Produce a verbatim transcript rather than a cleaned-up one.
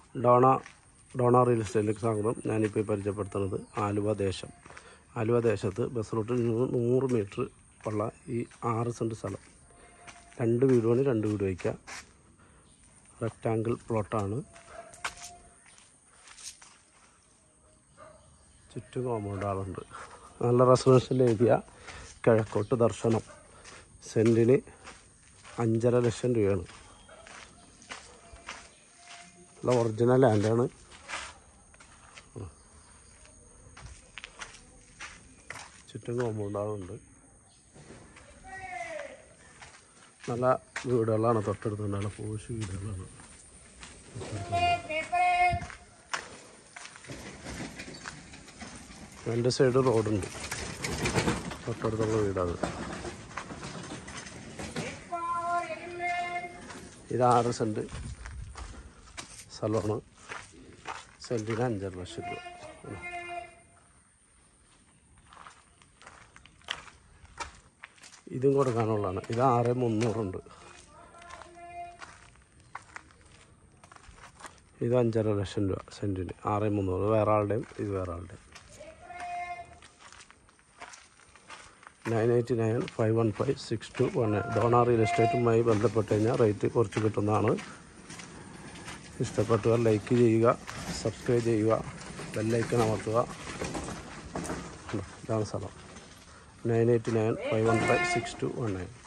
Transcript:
Donna Donna real എസ്റ്റേറ്റിലേക്ക് സ്വാഗതം. ഞാനിപ്പോൾ പരിചയപ്പെടുത്തുന്നത് ആലുവ ദേശം. ആലുവ ദേശത്ത് ബസ് റൂട്ടിൽ നിന്ന് നൂറ് മീറ്റർ ഉള്ള ഈ ആറ് സെൻറ്റ് സ്ഥലം, രണ്ട് വീട് പണി രണ്ട് വീട് വയ്ക്കുക. റെക്റ്റാങ്കിൾ പ്ലോട്ടാണ്. ചുറ്റും കോമ്പൗണ്ട് ആളുണ്ട്. നല്ല റെസിഡൻഷ്യൽ ഏരിയ. കിഴക്കോട്ട് ദർശനം. സെൻറ്റിന് അഞ്ചര ലക്ഷം രൂപയാണ്. നല്ല ഒറിജിനൽ ലാൻഡാണ്. ചുറ്റും കോമ്പൗണ്ട് ആളുണ്ട്. നല്ല വീടുകളാണ് തൊട്ടടുത്തുണ്ട്. നല്ല പോഷ് വീടുകളാണ്. രണ്ട് സൈഡ് റോഡുണ്ട്. തൊട്ടടുത്തുള്ള വീടാണ്. ഇത് ആറ് സെൻറ്റ് സ്ഥലമാണ്. സെൻറ്റിന് അഞ്ചര ലക്ഷം രൂപ. ഇതും കൊടുക്കാനുള്ളതാണ്. ഇത് ആറ് മുന്നൂറുണ്ട്. ഇത് അഞ്ചര ലക്ഷം രൂപ സെൻറ്റിന്. ആറ് മുന്നൂറ് വേറെ ആളുടെയും ഇത് വേറെ ആളുടെയും. Nine eighty nine five one five six two one nine. Dona real എസ്റ്റേറ്റുമായി ബന്ധപ്പെട്ട് കഴിഞ്ഞാൽ റേറ്റ് കുറച്ച് കിട്ടുന്നതാണ്. ഇഷ്ടപ്പെട്ടവർ ലൈക്ക് ചെയ്യുക, സബ്സ്ക്രൈബ് ചെയ്യുക, ബെല്ലൈക്കൺ അമർത്തുക. ഇതാണ് സ്ഥലം. Nine eighty nine five one five six two one nine.